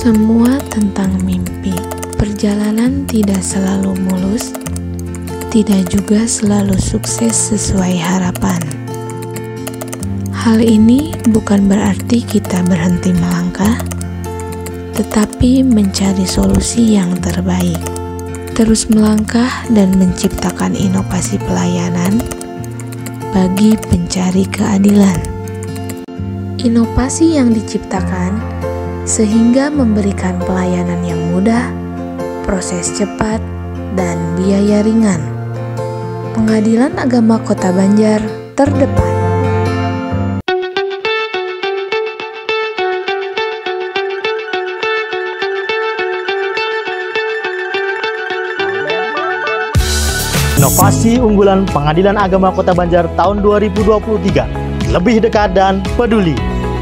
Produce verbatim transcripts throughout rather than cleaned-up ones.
Semua tentang mimpi. Perjalanan tidak selalu mulus, tidak juga selalu sukses sesuai harapan. Hal ini bukan berarti kita berhenti melangkah, tetapi mencari solusi yang terbaik. Terus melangkah dan menciptakan inovasi pelayanan bagi pencari keadilan. Inovasi yang diciptakan sehingga memberikan pelayanan yang mudah, proses cepat, dan biaya ringan. Pengadilan Agama Kota Banjar terdepan. Inovasi unggulan Pengadilan Agama Kota Banjar tahun dua ribu dua puluh tiga, lebih dekat dan peduli.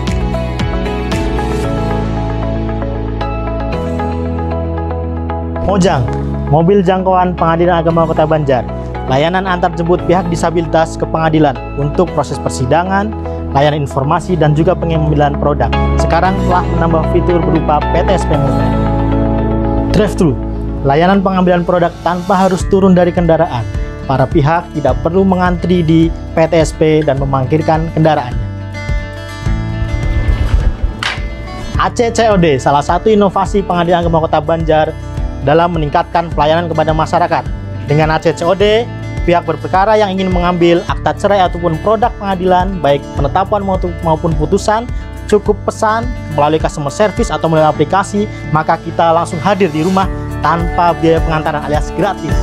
Mojang, mobil jangkauan Pengadilan Agama Kota Banjar, layanan antar jemput pihak disabilitas ke pengadilan untuk proses persidangan, layanan informasi, dan juga pengambilan produk. Sekarang telah menambah fitur berupa P T S P Mobile. Drive-thru, layanan pengambilan produk tanpa harus turun dari kendaraan. Para pihak tidak perlu mengantri di P T S P dan memangkirkan kendaraannya. A C C O D, salah satu inovasi Pengadilan Agama Kota Banjar dalam meningkatkan pelayanan kepada masyarakat. Dengan A C C O D, pihak berperkara yang ingin mengambil akta cerai ataupun produk pengadilan, baik penetapan maupun putusan, cukup pesan melalui customer service atau melalui aplikasi, maka kita langsung hadir di rumah tanpa biaya pengantaran alias gratis.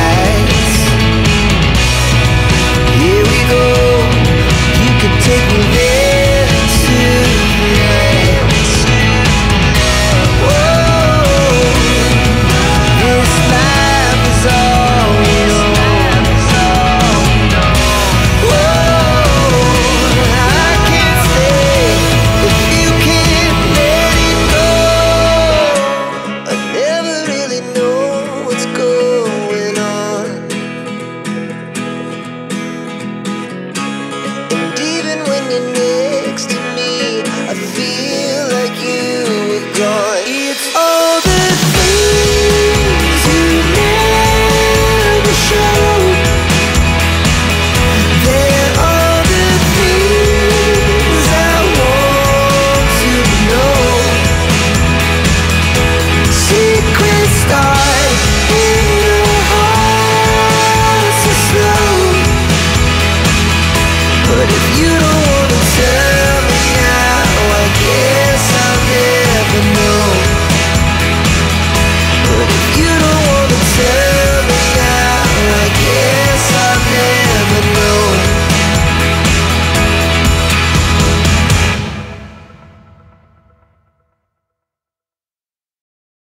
Take me